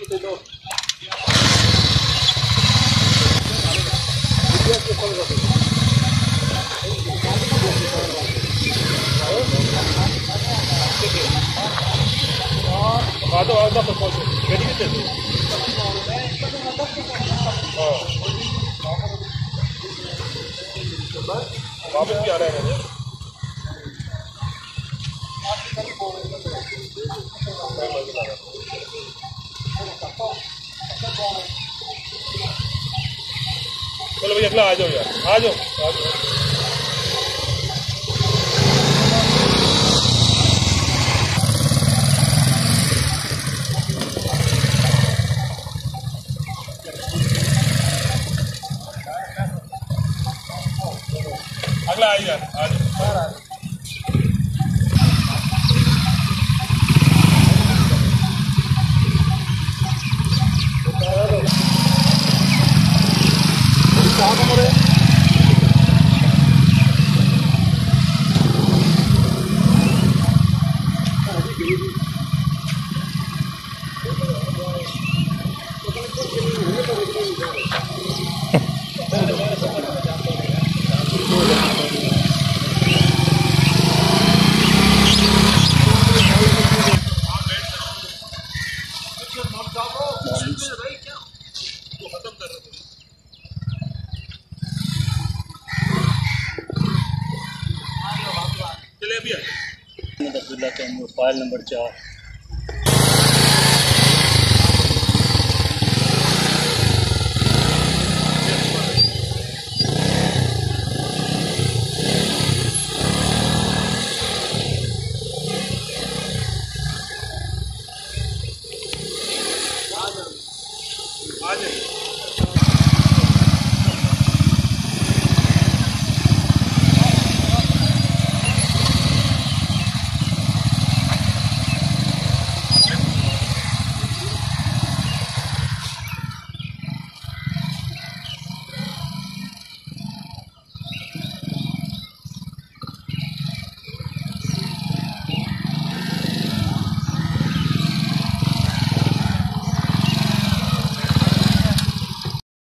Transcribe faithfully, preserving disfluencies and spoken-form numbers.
आधा आधा पर पहुंचो गाड़ी कितने थे हाँ वापस भी आ रहा है मुझे चलो भैया अगला आ जाओ यार आ जाओ आ जाओ अगला आ यार आ जाओ फाइल नंबर चार